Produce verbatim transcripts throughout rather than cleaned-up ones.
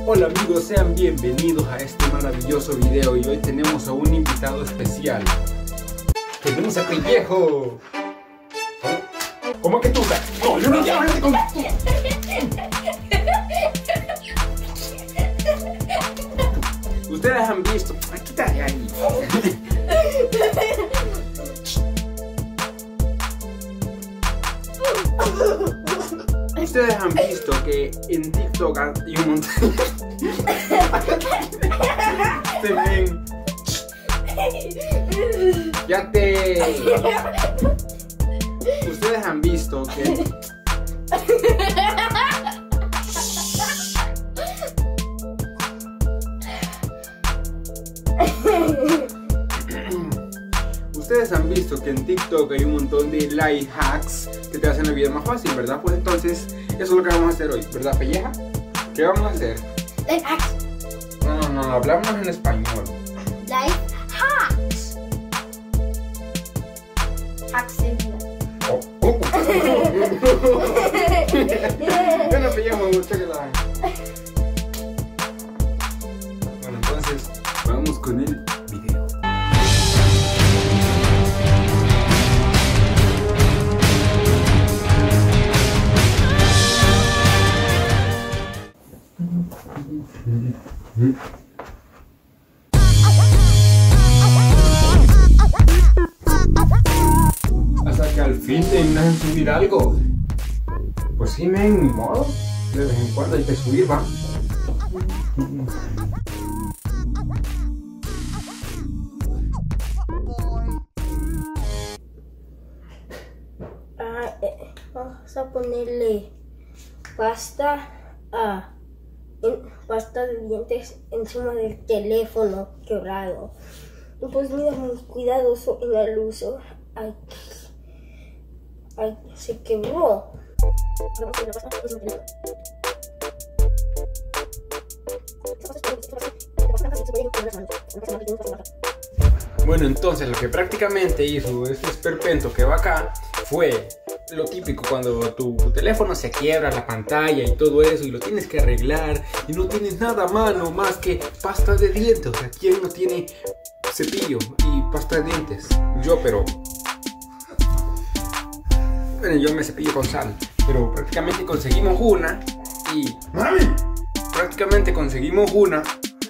Hola amigos, sean bienvenidos a este maravilloso video y hoy tenemos a un invitado especial. Tenemos a Pellejo. ¿Cómo que tú? No, yo no quiero hablar con... Ustedes han visto... Ay, quítate ahí. Ustedes han visto que en TikTok hay un montón... Se ven... Ya te... Ustedes han visto que... Ustedes han visto que en TikTok hay un montón de life hacks que te hacen la vida más fácil, ¿verdad? Pues entonces, eso es lo que vamos a hacer hoy, ¿verdad, Pelleja? ¿Qué vamos a hacer? Life hacks. No, no, no, hablamos en español. Life hacks. Hacks de vida. Oh, oh. Yo no Pellejo, me gusta que la hagan. Bueno, entonces, vamos con el video. Hasta que al fin terminas de subir algo. Pues sí, men, ni modo. De vez en cuando hay que subir, va. Ah, eh, vamos a ponerle pasta a en, pasta de dientes encima del teléfono quebrado. Pues mira, muy cuidadoso en el uso. Ay, ay, se quebró. Vamos a poner la pasta encima del teléfono. Bueno, entonces lo que prácticamente hizo este esperpento que va acá fue lo típico cuando tu teléfono se quiebra, la pantalla y todo eso, y lo tienes que arreglar y no tienes nada a mano más que pasta de dientes. O sea, ¿quién no tiene cepillo y pasta de dientes? Yo, pero... Bueno, yo me cepillo con sal, pero prácticamente conseguimos una y... ¡Mami! Prácticamente conseguimos una.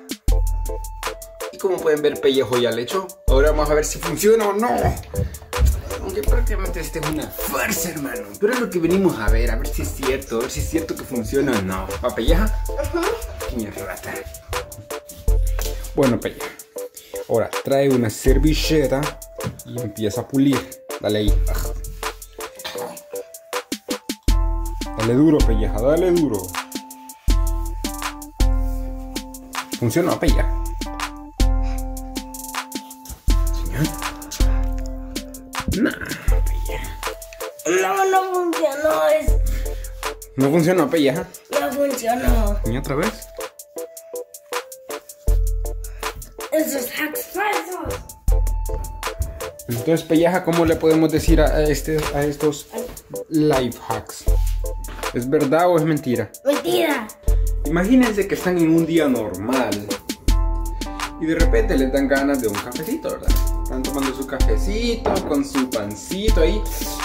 Y como pueden ver, Pellejo ya le echó. Ahora vamos a ver si funciona o no. Aunque prácticamente esta es una farsa, hermano. Pero es lo que venimos a ver, a ver si es cierto, a ver si es cierto que funciona o no. ¿Va, Pelleja? Uh-huh. Qué rata. Bueno, Pelleja. Ahora trae una servilleta y empieza a pulir. Dale ahí. Dale duro, Pelleja, dale duro. ¿Funciona, Pelleja? No, no, no funcionó. Es... ¿No funcionó, Pelleja? No funcionó. ¿Y otra vez? Esos hacks falsos. Entonces, Pelleja, ¿cómo le podemos decir a, este, a estos life hacks? ¿Es verdad o es mentira? Mentira. Imagínense que están en un día normal y de repente les dan ganas de un cafecito, ¿verdad? Están tomando su cafecito con su pancito ahí.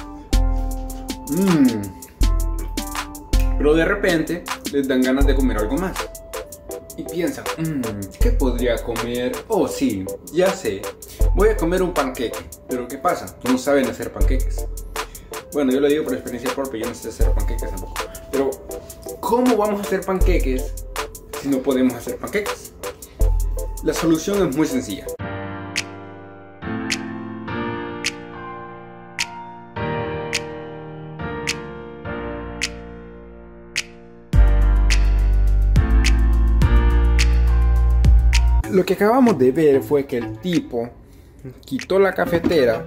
Mmm. Pero de repente les dan ganas de comer algo más. Y piensan, mmm, ¿qué podría comer? Oh, sí, ya sé. Voy a comer un panqueque. Pero ¿qué pasa? No saben hacer panqueques. Bueno, yo lo digo por experiencia propia, yo no sé hacer panqueques tampoco. Pero, ¿cómo vamos a hacer panqueques si no podemos hacer panqueques? La solución es muy sencilla. Lo que acabamos de ver fue que el tipo quitó la cafetera,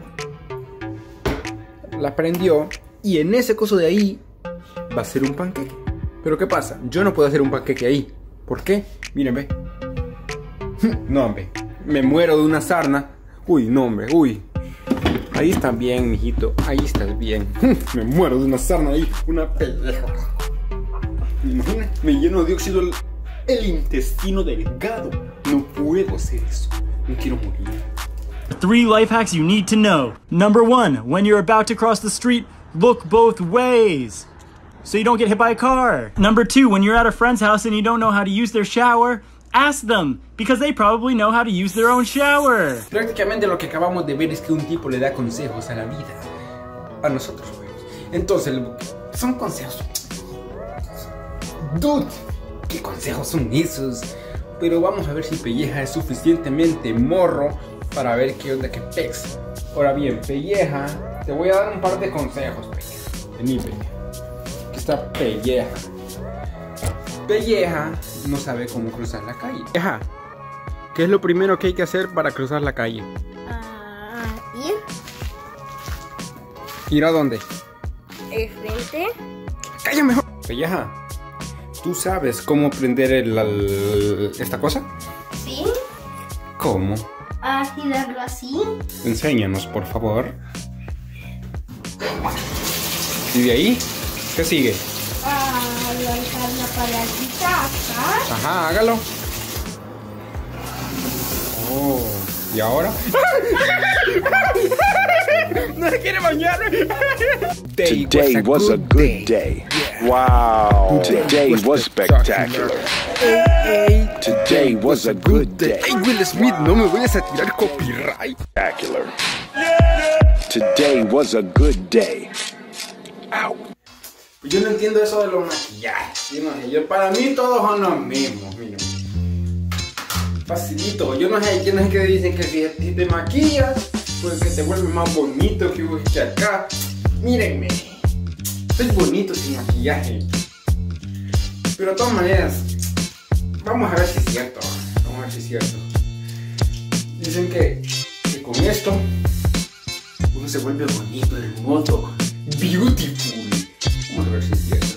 la prendió y en ese coso de ahí va a ser un panqueque. Pero ¿qué pasa? Yo no puedo hacer un panqueque ahí. ¿Por qué? Miren, ve. No, hombre. Me muero de una sarna. Uy, no, hombre. Uy. Ahí estás bien, mijito. Ahí estás bien. Me muero de una sarna ahí. Una pelleja. Imagina, me lleno de dióxido el intestino delgado. No puedo hacer eso. No quiero morir. Three life hacks you need to know. Number one, when you're about to cross the street, look both ways so you don't get hit by a car. Number two, when you're at a friend's house and you don't know how to use their shower, ask them, because they probably know how to use their own shower. Prácticamente lo que acabamos de ver es que un tipo le da consejos a la vida. A nosotros, güey. Entonces, son consejos. Dude, ¿qué consejos son esos? Pero vamos a ver si Pelleja es suficientemente morro para ver qué onda que pex. Ahora bien, Pelleja, te voy a dar un par de consejos, Pelleja. Vení, Pelleja. Aquí está Pelleja. Pelleja no sabe cómo cruzar la calle. Pelleja, ¿qué es lo primero que hay que hacer para cruzar la calle? Uh, ir. ¿Ir a dónde? El frente. ¡Calla mejor! Pelleja, ¿tú sabes cómo prender el, el, esta cosa? Sí. ¿Cómo? A girarlo así. Enséñanos, por favor. ¿Y de ahí? ¿Qué sigue? A lanzar la palanquita acá. Ajá, hágalo. Oh, ¿y ahora? No se quiere bañar. Today was a good day. Wow. Today was spectacular. Today was a good day. Hey, Will Smith, no me vayas a tirar copyright. Spectacular. Today was a good day. Ow. Yo no entiendo eso de los maquillajes. Yo no sé, yo, para mí todos son los mismos. Miren. Facilito. Yo no sé, yo no sé qué dicen que si, si te maquillas, pues que te vuelve más bonito que, que acá. Mírenme. Soy bonito sin maquillaje. Pero de todas maneras, vamos a ver si es cierto. Vamos a ver si es cierto. Dicen que, que con esto uno se vuelve bonito, hermoso, beautiful. Vamos a ver si es cierto.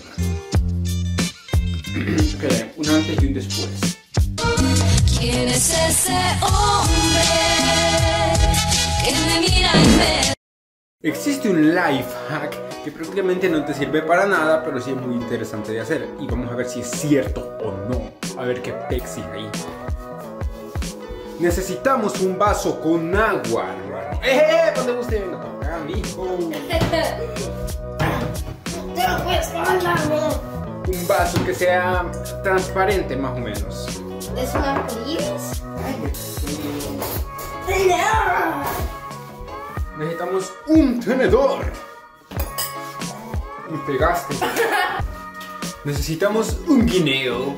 Okay, un antes y un después. ¿Quién es ese hombre que me mira y me... Existe un life hack que prácticamente no te sirve para nada, pero sí es muy interesante de hacer. Y vamos a ver si es cierto o no. A ver qué pexi hay. Necesitamos un vaso con agua, hermano. ¡Eh! ¿Dónde usted venga a tocar, mijo? Te lo puedes mandar. Un vaso que sea transparente, más o menos. ¿Es un arcoíris? Necesitamos un tenedor. Me pegaste. Necesitamos un guineo.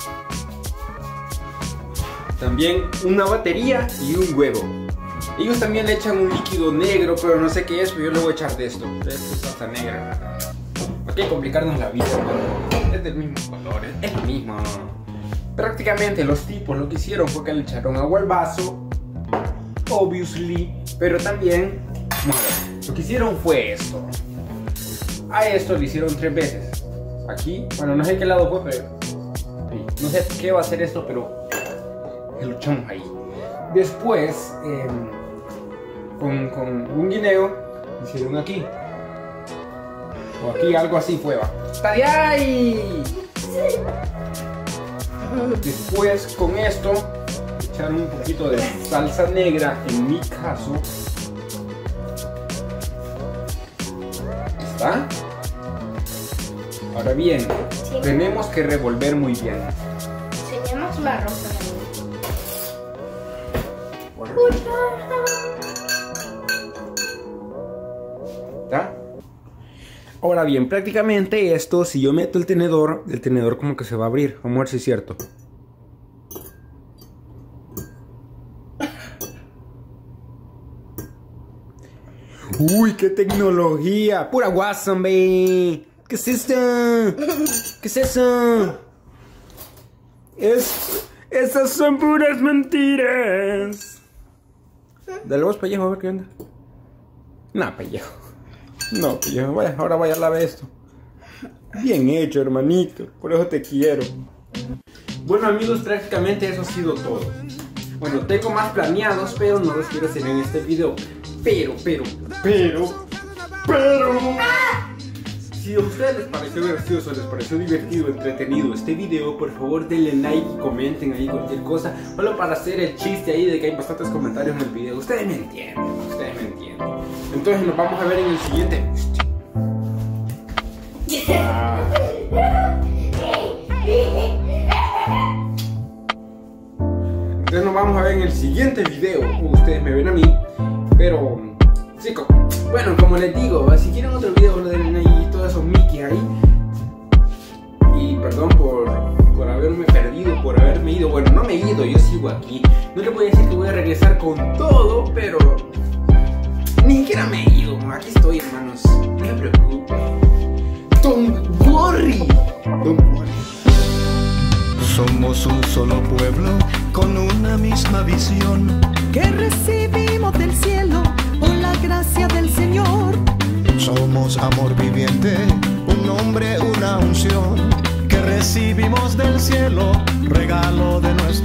También una batería y un huevo. Ellos también le echan un líquido negro, pero no sé qué es, pero yo le voy a echar de esto. Esto es hasta negro. Hay que complicarnos la vida, ¿no? Es del mismo color, es el mismo. Prácticamente los tipos lo que hicieron fue que le echaron agua al vaso, obviously, pero también, vamos a ver, lo que hicieron fue esto. A esto le hicieron tres veces. Aquí, bueno, no sé qué lado fue, pero sí, no sé qué va a hacer esto, pero lo echamos ahí. Después, eh, con, con un guineo, hicieron aquí. O aquí, algo así fue, va. ¡Está de ahí! Después, con esto, echaron un poquito de salsa negra, en mi caso. ¿Está? Ahora bien, Sí. tenemos que revolver muy bien. Enseñamos marrón para mí. ¿Está? Ahora bien, prácticamente esto, si yo meto el tenedor, el tenedor como que se va a abrir. Vamos a ver si es cierto. Uy, qué tecnología. Pura Watson, baby. ¿Qué es esto? ¿Qué es eso? Es... Esas son puras mentiras. Dale vos, Pellejo, a ver qué onda. No, Pellejo. No, Pellejo, vaya, ahora vaya a lavar esto. Bien hecho, hermanito. Por eso te quiero. Bueno, amigos, prácticamente eso ha sido todo. Bueno, tengo más planeados, pero no los quiero hacer en este video. Pero, pero, pero, pero... si a ustedes les pareció gracioso, les pareció divertido, entretenido este video, por favor denle like y comenten ahí cualquier cosa, solo para hacer el chiste ahí de que hay bastantes comentarios en el video. Ustedes me entienden, ustedes me entienden. Entonces nos vamos a ver en el siguiente. Ah. Entonces nos vamos a ver en el siguiente video. Ustedes me ven a mí, pero chicos, bueno, como les digo, si quieren otro video, lo den ahí todos esos Mickey ahí. Y perdón por, por haberme perdido, por haberme ido. Bueno, no me he ido, yo sigo aquí. No les voy a decir que voy a regresar con todo, pero ni siquiera me he ido. Aquí estoy, hermanos. No me preocupen. Don't worry. Don't worry. Somos un solo pueblo con una misma visión que recibimos del cielo por la gracia del Señor. Somos amor viviente, un nombre, una unción que recibimos del cielo, regalo de nuestro